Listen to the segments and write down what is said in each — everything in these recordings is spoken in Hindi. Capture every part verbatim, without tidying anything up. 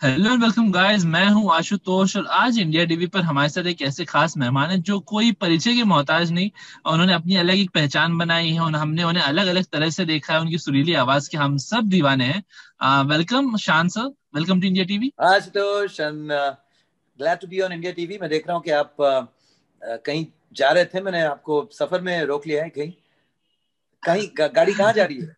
Hello and welcome guys. मैं हूं आशुतोष और आज इंडिया टीवी पर हमारे साथ एक ऐसे खास मेहमान हैं जो कोई परिचय के मोहताज नहीं। और उन्होंने अपनी अलग एक पहचान बनाई है और हमने उन्हें अलग अलग तरह से देखा है। उनकी सुरीली आवाज के हम सब दीवाने हैं। Welcome Shaan sir, welcome to India TV. Ashutosh and glad to be on India TV. मैं देख रहा हूँ कि आप uh, uh, कहीं जा रहे थे। मैंने आपको सफर में रोक लिया है। कहीं कहीं गा, गाड़ी कहाँ जा रही है?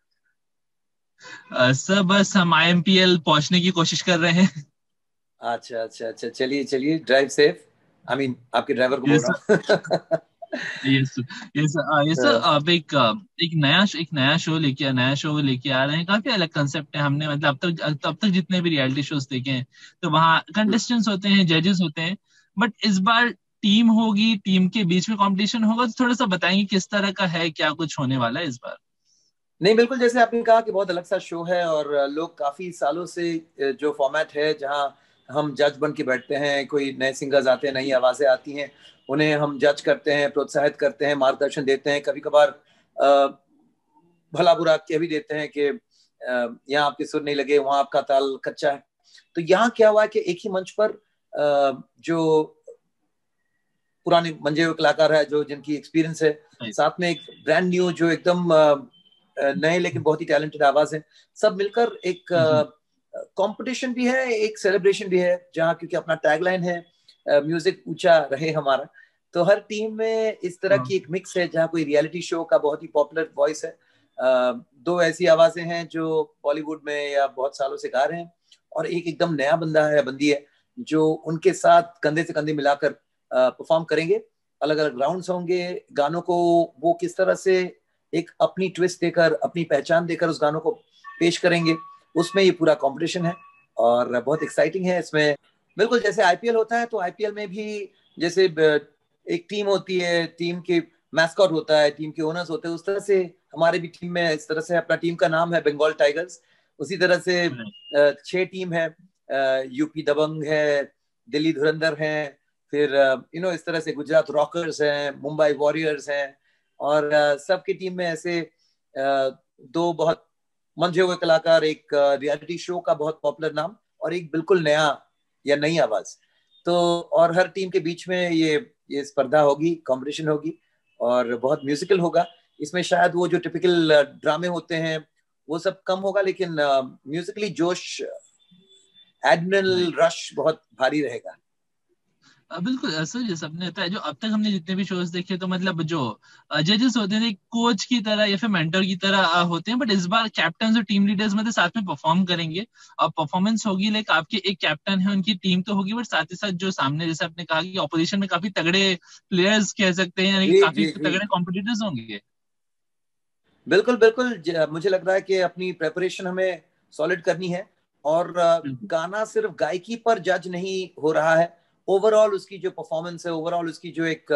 सर बस हम आई एम पी एल पहुंचने की कोशिश कर रहे हैं। अच्छा अच्छा अच्छा, चलिए चलिए, ड्राइव सेफ। आई मीन आपके ड्राइवर को बोल यस रहा हूँ। Yes yes yes sir. हाँ, अब एक अ, एक नया एक नया शो लेके नया शो लेके आ रहे हैं। काफी अलग कंसेप्ट है। हमने मतलब अब तक अब तक जितने भी रियलिटी शोज देखे हैं तो वहाँ कंटेस्टेंट्स होते हैं, जजेस होते हैं। बट इस बार टीम होगी, टीम के बीच में कंपटीशन होगा। तो थोड़ा सा बताएंगे किस तरह का है, क्या कुछ होने वाला है इस बार। नहीं, बिल्कुल जैसे आपने कहा कि बहुत अलग सा शो है और लोग काफी सालों से जो फॉर्मेट है जहां हम जज बन के बैठते हैं, कोई नए सिंगर्स आते हैं, नई आवाजें आती हैं, उन्हें हम जज करते हैं, प्रोत्साहित करते हैं, मार्गदर्शन देते हैं, कभी कभार भला बुरा कह भी देते हैं कि यहाँ आपके सुर नहीं लगे, वहां आपका ताल कच्चा है। तो यहाँ क्या हुआ कि एक ही मंच पर जो पुराने मंजे हुए कलाकार है, जो जिनकी एक्सपीरियंस है, साथ में एक ब्रांड न्यू जो एकदम नए लेकिन बहुत ही टैलेंटेड आवाज है, सब मिलकर एक कंपटीशन भी है, एक सेलिब्रेशन भी है, जहाँ क्योंकि अपना टैगलाइन है म्यूजिक ऊंचा रहे हमारा। तो हर टीम में इस तरह की एक मिक्स है, जहाँ कोई रियलिटी शो का बहुत ही पॉपुलर वॉइस है, दो ऐसी आवाजें हैं जो बॉलीवुड में या बहुत सालों से गा रहे हैं, और एक एकदम नया बंदा है, बंदी है, जो उनके साथ कंधे से कंधे मिलाकर परफॉर्म करेंगे। अलग अलग राउंड्स होंगे, गानों को वो किस तरह से एक अपनी ट्विस्ट देकर, अपनी पहचान देकर उस गानों को पेश करेंगे, उसमें ये पूरा कंपटीशन है और बहुत एक्साइटिंग है इसमें। बिल्कुल जैसे आई पी एल होता है, तो आई पी एल में भी जैसे एक टीम होती है, टीम के मैस्कॉट होता है, टीम के ओनर्स होते हैं, उस तरह से हमारे भी टीम में इस तरह से अपना टीम का नाम है बंगाल टाइगर्स। उसी तरह से छह टीम है, यूपी दबंग है, दिल्ली धुरंधर है, फिर यू नो इस तरह से गुजरात रॉकर्स हैं, मुंबई वॉरियर्स हैं, और uh, सबकी टीम में ऐसे uh, दो बहुत मंझे हुए कलाकार, एक रियलिटी शो का बहुत पॉपुलर नाम और एक बिल्कुल नया या नई आवाज। तो और हर टीम के बीच में ये ये स्पर्धा होगी, कंपटीशन होगी, और बहुत म्यूजिकल होगा। इसमें शायद वो जो टिपिकल ड्रामे होते हैं वो सब कम होगा, लेकिन म्यूजिकली uh, जोश, एड्रेनल रश बहुत भारी रहेगा। बिल्कुल सर, जैसे आपने बताया, जो अब तक हमने जितने भी शोज देखे तो मतलब जो जजेस होते हैं कोच की तरह या फिर मेंटर की तरह अ, होते हैं। बट इस बार कैप्टन और टीम लीडर्स मतलब साथ में परफॉर्म करेंगे और परफॉर्मेंस होगी। लाइक आपके एक कैप्टन है, उनकी टीम तो होगी, बट साथ ही साथ जो सामने जैसे आपने कहा कि ऑपोजिशन में काफी तगड़े प्लेयर्स कह सकते हैं, यानी कि जी काफी जी जी, तगड़े कॉम्पिटिटर्स होंगे। बिल्कुल बिल्कुल। मुझे लग रहा है कि अपनी प्रेपरेशन हमें सॉलिड करनी है, और गाना सिर्फ गायकी पर जज नहीं हो रहा है, ओवरऑल उसकी जो परफॉर्मेंस है, ओवरऑल उसकी जो एक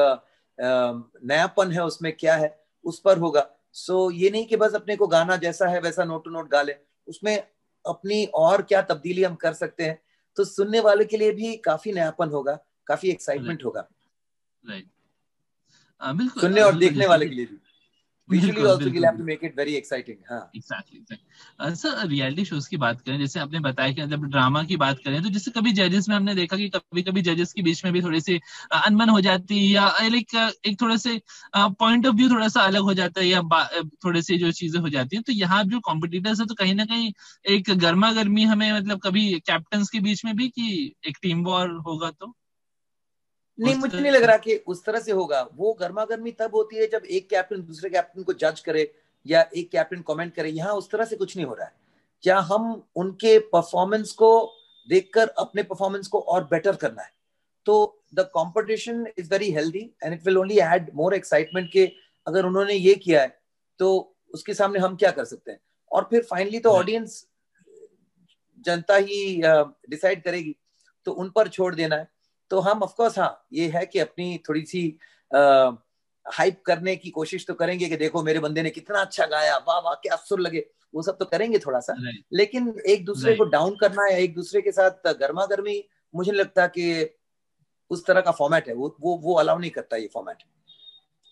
नयापन है उसमें क्या है, उस पर होगा। सो ये नहीं कि बस अपने को गाना जैसा है वैसा नोट टू नोट गा ले, उसमें अपनी और क्या तब्दीली हम कर सकते हैं, तो सुनने वाले के लिए भी काफी नयापन होगा, काफी राइट एक्साइटमेंट होगा, राइट। बिल्कुल सुनने अ, और बिल्कुल देखने जैसे वाले कि के लिए भी। विजुअली बिल्कुल ऑल्सो वील बिल्कुल have to make it very exciting. हाँ, exactly exactly. Sir reality shows की बात करें, जैसे आपने बताया कि मतलब ड्रामा की बात करें तो जैसे कभी जजेस में हमने देखा कि कभी कभी जजेस के बीच में भी थोड़ी सी अ, अनबन हो जाती है, या लाइक एक थोड़े से पॉइंट ऑफ व्यू थोड़ा सा अलग हो जाता है, या बा- अ, थोड़ी सी जो चीजें हो जाती हैं। तो यहाँ जो कॉम्पिटिटर्स है तो कहीं ना कहीं एक गर्मा गर्मी हमें मतलब कभी कैप्टन्स के बीच में भी कि एक टीम वॉर होगा तो नहीं, उस मुझे नहीं लग रहा कि उस तरह से होगा। वो गर्मा गर्मी तब होती है जब एक कैप्टन दूसरे कैप्टन को जज करे या एक कैप्टन कमेंट करे। यहाँ उस तरह से कुछ नहीं हो रहा है। क्या हम उनके परफॉर्मेंस को देखकर अपने परफॉर्मेंस को और बेटर करना है, तो the competition is very healthy and it will only add more excitement के अगर उन्होंने ये किया है तो उसके सामने हम क्या कर सकते हैं। और फिर फाइनली तो ऑडियंस, जनता ही डिसाइड करेगी, तो उन पर छोड़ देना है। तो हम ऑफ कोर्स, हाँ ये है कि अपनी थोड़ी सी हाइप करने की कोशिश तो करेंगे कि देखो मेरे बंदे ने कितना अच्छा गाया, वाह वाह क्या सुर लगे, वो सब तो करेंगे थोड़ा सा। राइट लेकिन एक दूसरे को राइट। डाउन करना या एक दूसरे के साथ गर्मा गर्मी, मुझे नहीं लगता कि उस तरह का फॉर्मेट है वो वो वो अलाउ नहीं करता ये फॉर्मेट।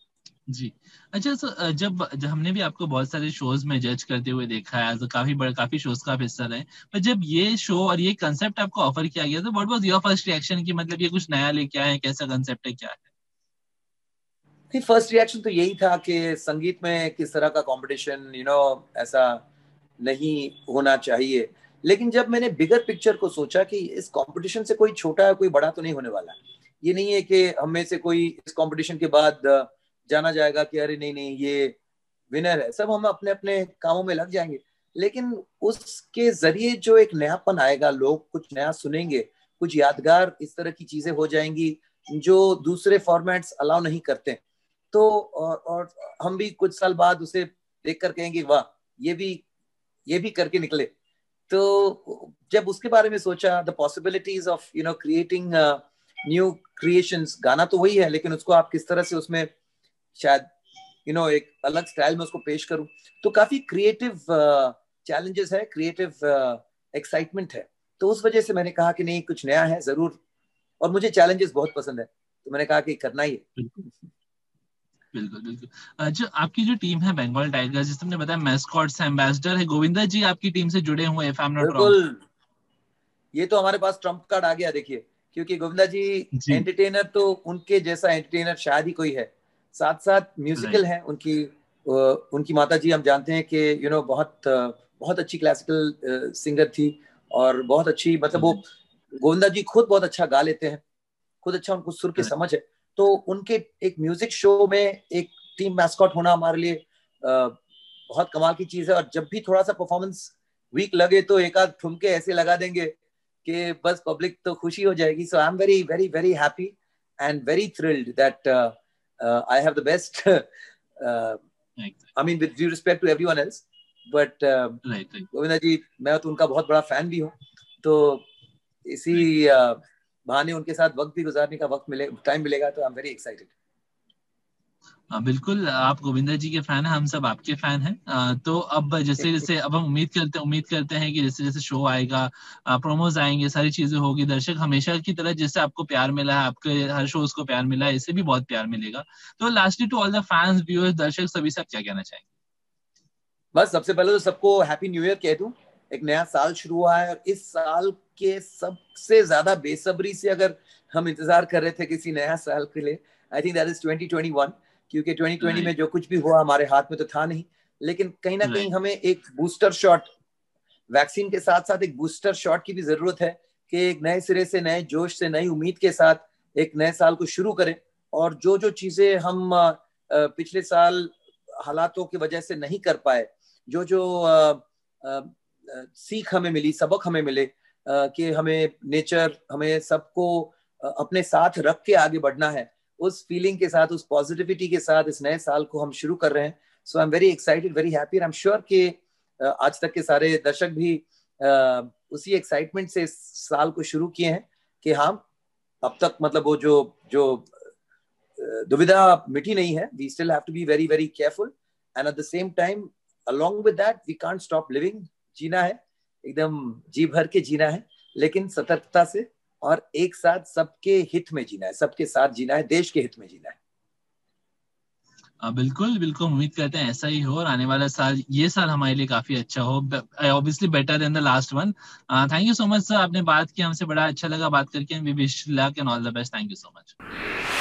जी। अच्छा, सर जब जब हमने भी आपको बहुत सारे शोज में जज करते हुए देखा है, तो काफी बड़े काफी शोज का आप हिस्सा रहे, पर जब ये शो और ये कंसेप्ट आपको ऑफर किया गया तो what was your first reaction, कि मतलब ये कुछ नया लेके आए हैं, कैसा कंसेप्ट है, क्या है? फर्स्ट रिएक्शन तो यही था कि संगीत में किस तरह का कंपटीशन, यू नो, ऐसा नहीं होना चाहिए। लेकिन जब मैंने बिगर पिक्चर को सोचा कि इस कंपटीशन से कोई छोटा है कोई बड़ा तो नहीं होने वाला, ये नहीं है कि हम में से कोई इस कंपटीशन के बाद जाना जाएगा कि अरे नहीं नहीं ये विनर है, सब हम अपने अपने कामों में लग जाएंगे। लेकिन उसके जरिए जो एक नयापन आएगा, लोग कुछ नया सुनेंगे, कुछ यादगार इस तरह की चीजें हो जाएंगी जो दूसरे फॉर्मेट्स अलाउ नहीं करते। तो और, और हम भी कुछ साल बाद उसे देख कर कहेंगे वाह, ये भी ये भी करके निकले। तो जब उसके बारे में सोचा, the possibilities of you know creating new creations, गाना तो वही है लेकिन उसको आप किस तरह से उसमें शायद यू नो एक अलग स्टाइल में उसको पेश करूं, तो काफी क्रिएटिव चैलेंजेस है, क्रिएटिव एक्साइटमेंट है। तो उस वजह से मैंने कहा कि नहीं, कुछ नया है जरूर, और मुझे चैलेंजेस बहुत पसंद है, तो मैंने कहा कि करना ही है। बिल्कुल बिल्कुल। जो आपकी जो टीम है बंगाल टाइगर्स, जिसने हमने बताया मैस्कॉट्स एम्बेसडर है, गोविंदा जी आपकी टीम से जुड़े हुए, if I am not wrong. बिल्कुल, ये तो हमारे पास ट्रम्प कार्ड आ गया देखिए, क्योंकि गोविंदा जी जी, एंटरटेनर, तो उनके जैसा एंटरटेनर शायद ही कोई है। साथ साथ म्यूजिकल राइट। है उनकी, उनकी माता जी हम जानते हैं कि यू नो बहुत बहुत अच्छी क्लासिकल सिंगर थी, और बहुत अच्छी, मतलब वो गोविंदा जी खुद बहुत अच्छा गा लेते हैं, खुद अच्छा उनको सुर की समझ है। तो उनके एक म्यूजिक शो में एक टीम मैस्कॉट होना हमारे लिए बहुत कमाल की चीज है। और जब भी थोड़ा सा परफॉर्मेंस वीक लगे तो एक आध ठुमके ऐसे लगा देंगे कि बस पब्लिक तो खुशी हो जाएगी। So I am very very very happy and very thrilled that I have the best, I mean with due respect to everyone else, but Govinda ji, मैं तो उनका बहुत बड़ा फैन भी हूँ, तो इसी uh, बहाने उनके साथ वक्त भी गुजारने का वक्त मिले, टाइम मिलेगा, तो आई एम वेरी एक्साइटेड। हाँ बिल्कुल, आप गोविंदा जी के फैन हैं, हम सब आपके फैन हैं। तो अब जैसे जैसे अब हम उम्मीद करते उम्मीद करते हैं कि जैसे जैसे शो आएगा, प्रोमोज आएंगे, सारी चीजें होगी, दर्शक हमेशा की तरह जैसे आपको प्यार मिला है, आपके हर शोज को प्यार मिला है, इसे भी बहुत प्यार मिलेगा। तो lastly to all the fans, viewers, दर्शक सभी से आप क्या कहना चाहेंगे? बस सबसे पहले तो सबको हैप्पी न्यू ईयर कह दूं। एक नया साल शुरू हुआ है, और इस साल के सबसे ज्यादा बेसब्री से अगर हम इंतजार कर रहे थे किसी नया साल के लिए, I think that is twenty twenty one. क्योंकि ट्वेंटी ट्वेंटी में जो कुछ भी हुआ हमारे हाथ में तो था नहीं, लेकिन कहीं ना कहीं हमें एक बूस्टर शॉट, वैक्सीन के साथ साथ एक बूस्टर शॉट की भी जरूरत है, कि एक नए सिरे से, नए जोश से, नई उम्मीद के साथ एक नए साल को शुरू करें। और जो जो चीजें हम पिछले साल हालातों की वजह से नहीं कर पाए, जो जो आ, आ, सीख हमें मिली, सबक हमें मिले, कि हमें नेचर, हमें सबको अपने साथ रख के आगे बढ़ना है, उस फीलिंग के साथ, उस पॉजिटिविटी के साथ इस नए साल को हम शुरू कर रहे हैं। So I am very excited, very happy, I am sure कि आज तक के सारे दर्शक भी आ, उसी एक्साइटमेंट से इस साल को शुरू किए हैं कि हाँ, अब तक मतलब वो जो जो दुविधा मिटी नहीं है। We still have to be very very careful, and at the same time along with that we can't stop living। जीना है, एकदम जी भर के जीना है, लेकिन सतर्कता से, और एक साथ सबके हित में जीना है, सबके साथ जीना है, देश के हित में जीना है। आ, बिल्कुल बिल्कुल, उम्मीद करते हैं ऐसा ही हो, और आने वाला साल, ये साल हमारे लिए काफी अच्छा हो, obviously better than the last one. Thank you so much sir, आपने बात की हमसे, बड़ा अच्छा लगा बात करके। We wish luck and all the best. Thank you so much.